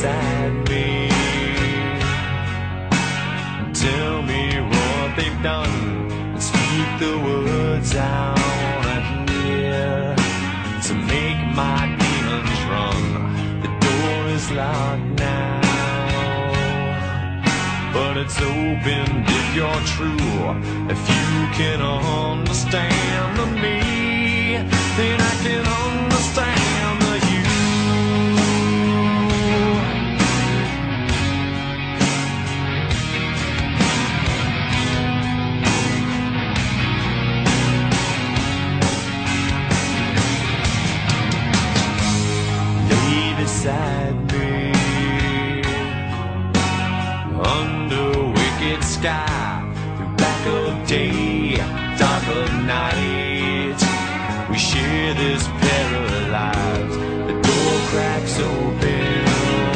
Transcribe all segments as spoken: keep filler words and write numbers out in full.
beside me. Tell me what they've done and speak the words I wanna hear to make my demons run. The door is locked now, but it's open if you're true. If you can understand the me, then I can understand the you. Lay beside me under wicked sky, through black of day, dark of night. We share this paralyzed. The door cracks open,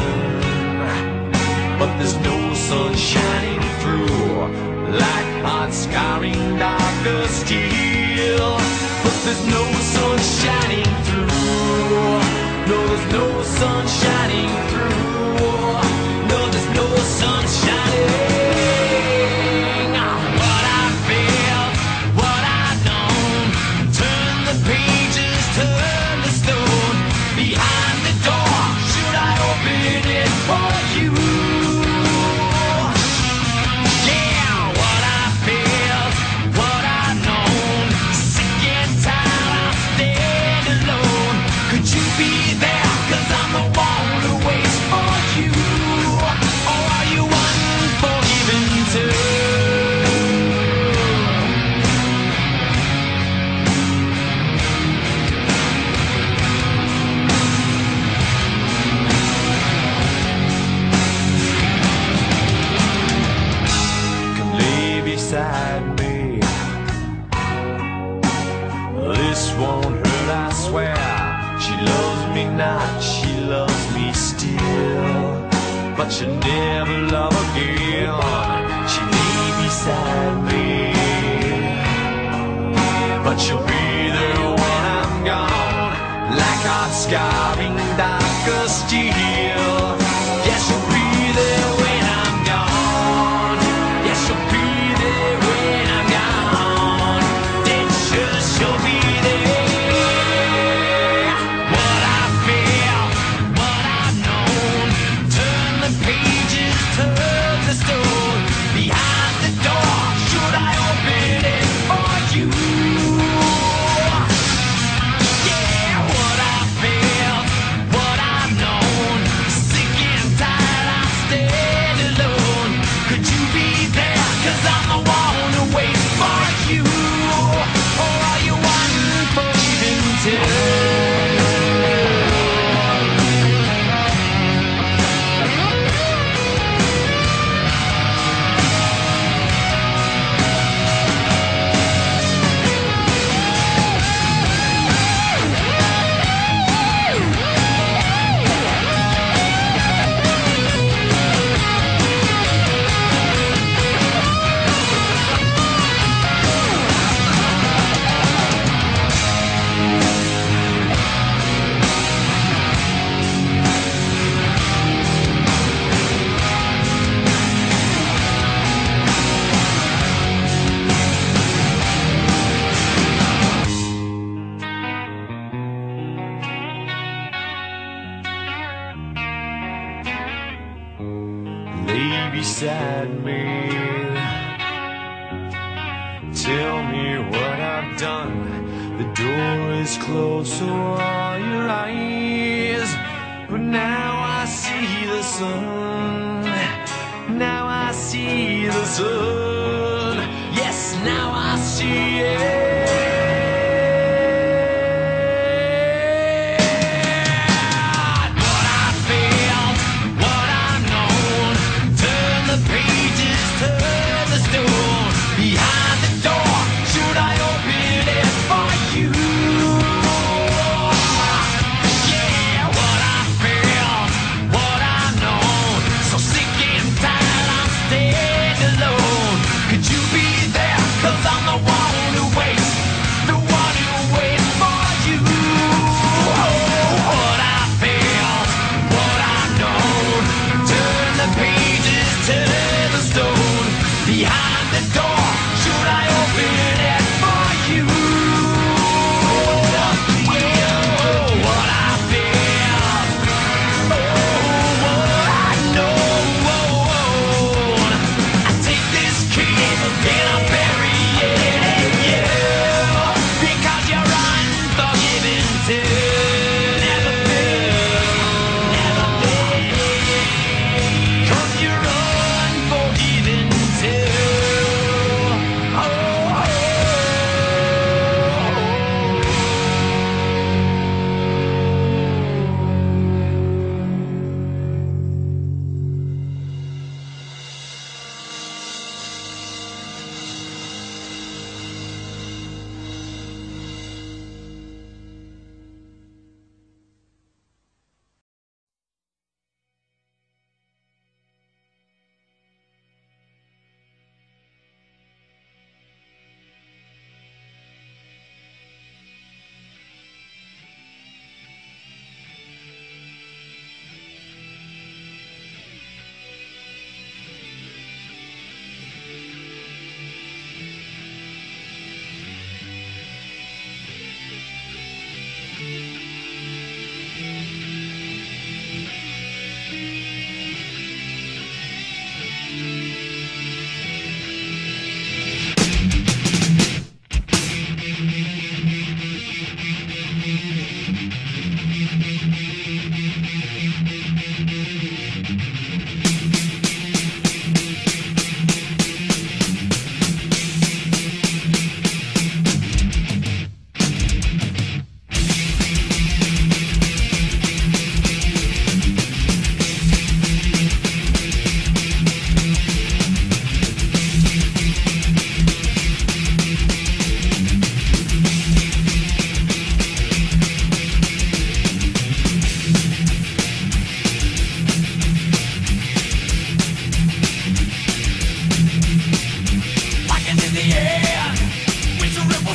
but there's no sun shining through, like hot scarring darker steel. But there's no sun shining through. No, there's no sun shining through. No, there's no sun shining. What I feel, what I know. Turn the pages, turn the stone. Behind the door, should I open it for you? Yeah, what I feel, what I know. Sick and tired, I'm staying alone. Could you be there? 'Cause I'm the one who waits for you. Or are you unforgiven too? Come lay beside me. This won't hurt, I swear. She loves me not, she loves me still, but she'll never love again. She lay beside me, but she'll be there when I'm gone, like hot scarring darker steel. Yeah, she'll be there when I'm gone. Yeah, she'll be there when I'm gone. Then sure she'll be there. What I feel, what I've known. Turn the pages, turn the stone. Behind the door, should I open it for you? Yeah, what I feel, what I've known. Sick and tired, I'm staying alone. Could you be there? 'Cause I'm the one who waits for you. Or are you unforgiven too? Lay beside me. Tell me what I've done. The door is closed, so are your eyes. But now I see the sun. Now I see the sun. Yes, now I see it. What I feel, what I've known. Turn the pages, turn the stone. Behind the door, should I open it for you? Yeah, what I feel, what I've known. So sick and tired, I'm staying alone. Could you be there? 'Cause I'm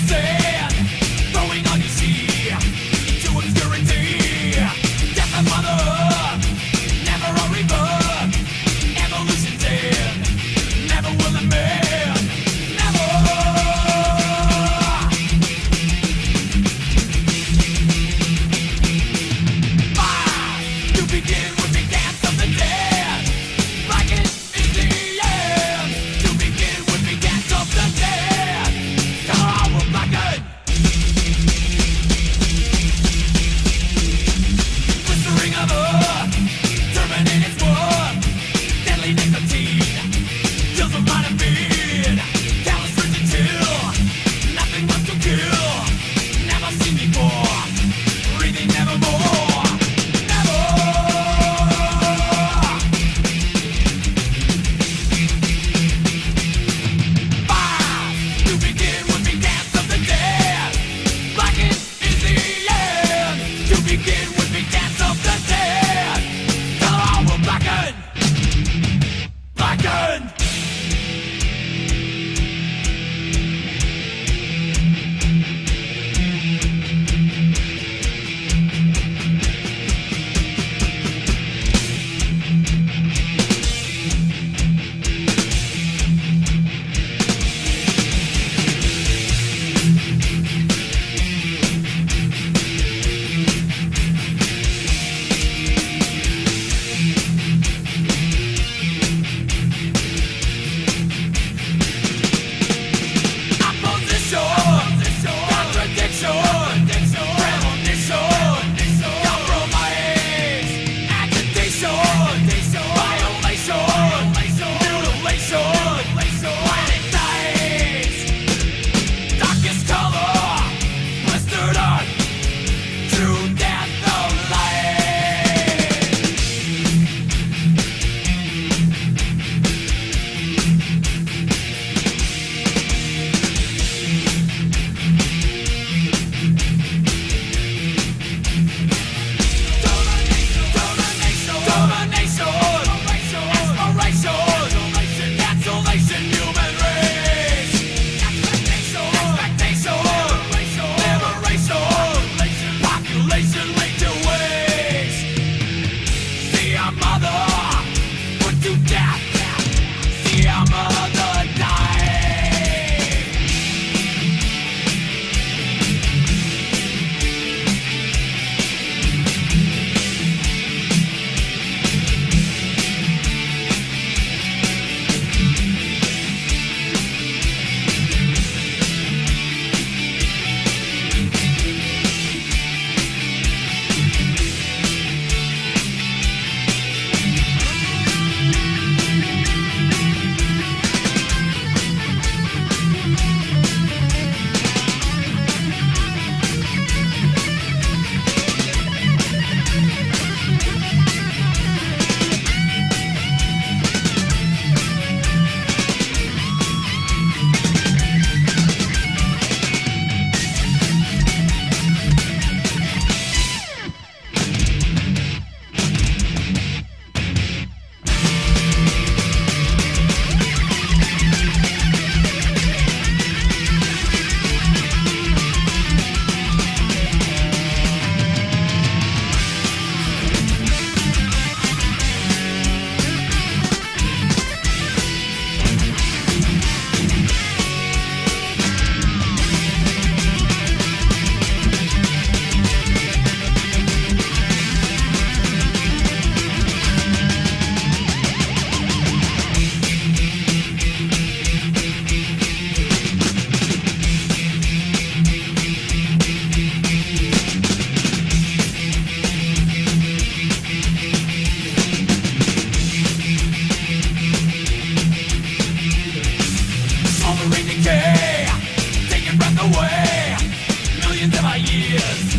Suffering decay, taking breath away. Millions of our years